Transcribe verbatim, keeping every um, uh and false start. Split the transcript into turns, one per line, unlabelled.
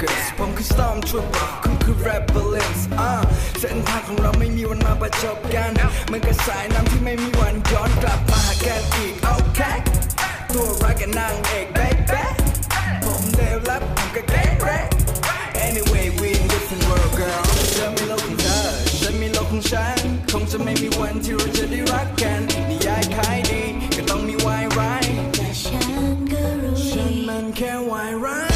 Cause ผมคือ Storm Trooper คุณคือ Rebellions อ่าเส้นทางของเราไม่มีวันมาประจบกันเหมือนกับสายน้ำที่ไม่มีวันย้อนกลับมาหากันอีก โอเคตัวรักกับนางเอก baby ผมเลวลับผมก็เก๋เร Anyway we in different world girl เธอมีโลกของเธอฉันมีโลกของฉันคงจะไม่มีวันที่เราจะได้รักกันนิยายขายดีก็ต้องมีวายร้ายแต่ฉันก็รู้ฉันมันแค่วายร้าย